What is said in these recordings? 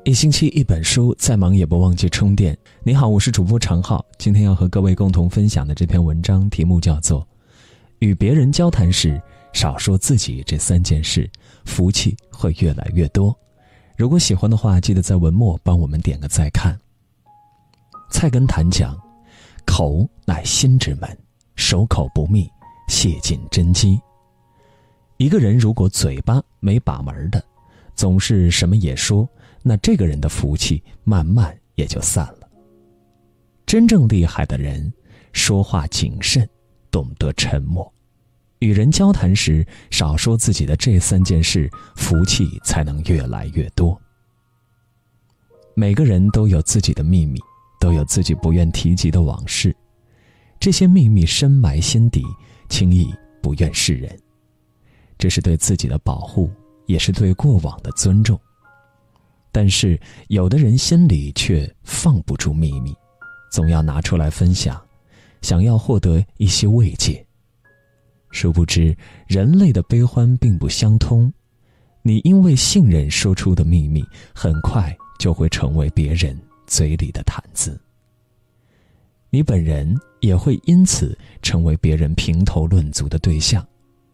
一星期一本书，再忙也不忘记充电。你好，我是主播常浩，今天要和各位共同分享的这篇文章题目叫做与别人交谈时少说自己这3件事，福气会越来越多。如果喜欢的话，记得在文末帮我们点个再看。菜根谭讲，口乃心之门，守口不密，泄尽真机。一个人如果嘴巴没把门的，总是什么也说，那这个人的福气慢慢也就散了。真正厉害的人，说话谨慎，懂得沉默。与人交谈时，少说自己的这3件事，福气才能越来越多。每个人都有自己的秘密，都有自己不愿提及的往事，这些秘密深埋心底，轻易不愿示人。这是对自己的保护，也是对过往的尊重。但是有的人心里却放不住秘密，总要拿出来分享，想要获得一些慰藉。殊不知人类的悲欢并不相通，你因为信任说出的秘密，很快就会成为别人嘴里的谈资。你本人也会因此成为别人评头论足的对象。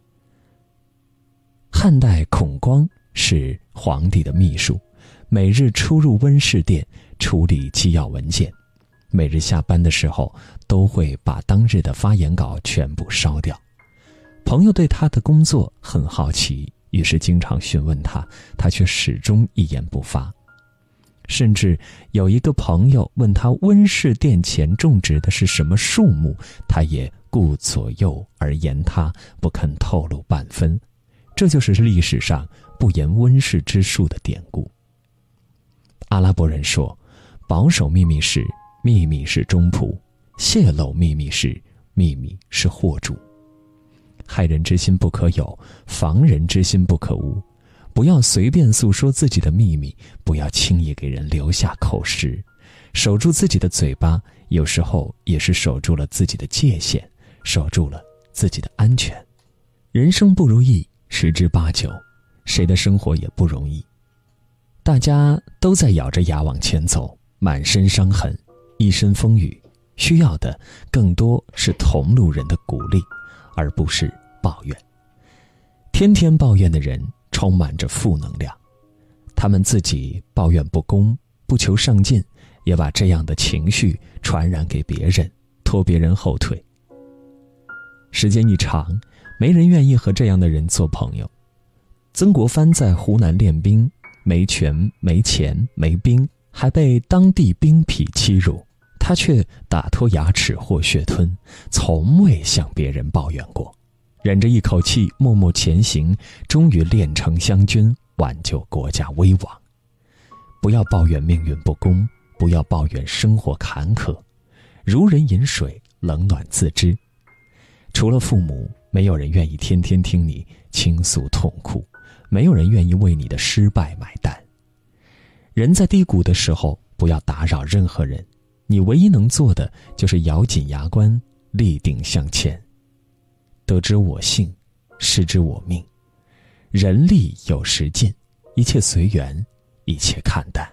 汉代孔光是皇帝的秘书，每日出入温室殿处理机要文件，每日下班的时候都会把当日的发言稿全部烧掉。朋友对他的工作很好奇，于是经常询问他，他却始终一言不发。甚至有一个朋友问他温室殿前种植的是什么树木，他也顾左右而言他，不肯透露半分。这就是历史上不言温室之术的典故。阿拉伯人说，保守秘密时，秘密是忠仆；泄露秘密时，秘密是祸主。害人之心不可有，防人之心不可无。不要随便诉说自己的秘密，不要轻易给人留下口实。守住自己的嘴巴，有时候也是守住了自己的界限，守住了自己的安全。人生不如意，10之8九，谁的生活也不容易。大家都在咬着牙往前走，满身伤痕，一身风雨，需要的更多是同路人的鼓励，而不是抱怨。天天抱怨的人充满着负能量，他们自己抱怨不公，不求上进，也把这样的情绪传染给别人，拖别人后腿。时间一长，没人愿意和这样的人做朋友。曾国藩在湖南练兵，没权没钱没兵，还被当地兵痞欺辱，他却打脱牙齿或血吞，从未向别人抱怨过，忍着一口气默默前行，终于练成湘军，挽救国家危亡。不要抱怨命运不公，不要抱怨生活坎坷，如人饮水，冷暖自知。除了父母，没有人愿意天天听你倾诉痛苦，没有人愿意为你的失败买单。人在低谷的时候，不要打扰任何人，你唯一能做的就是咬紧牙关，立定向前。得之我幸，失之我命，人力有时尽，一切随缘，一切看淡。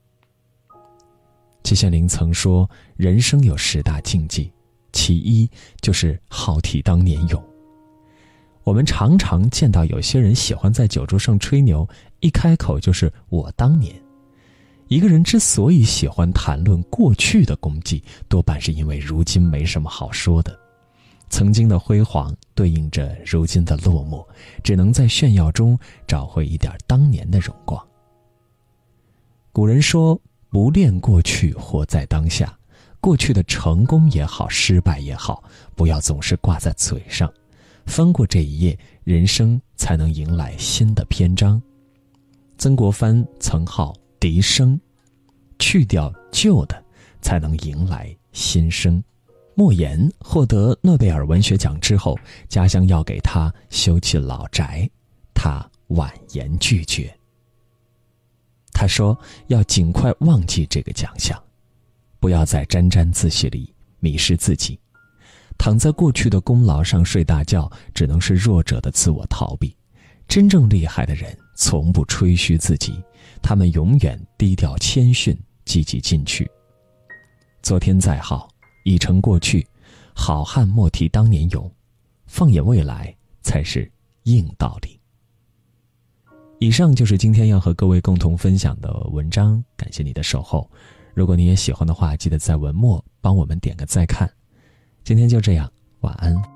季羡林曾说，人生有10大禁忌，其一就是好提当年勇。我们常常见到有些人喜欢在酒桌上吹牛，一开口就是我当年。一个人之所以喜欢谈论过去的功绩，多半是因为如今没什么好说的。曾经的辉煌对应着如今的落寞，只能在炫耀中找回一点当年的荣光。古人说，不恋过去，活在当下。过去的成功也好，失败也好，不要总是挂在嘴上，翻过这一页，人生才能迎来新的篇章。曾国藩曾号笛声，去掉旧的，才能迎来新生。莫言获得诺贝尔文学奖之后，家乡要给他修葺老宅，他婉言拒绝。他说要尽快忘记这个奖项，不要在沾沾自喜里迷失自己。躺在过去的功劳上睡大觉，只能是弱者的自我逃避。真正厉害的人从不吹嘘自己，他们永远低调谦逊，积极进取。昨天再好，已成过去，好汉莫提当年勇，放眼未来才是硬道理。以上就是今天要和各位共同分享的文章，感谢你的守候。如果你也喜欢的话，记得在文末帮我们点个再看。今天就这样，晚安。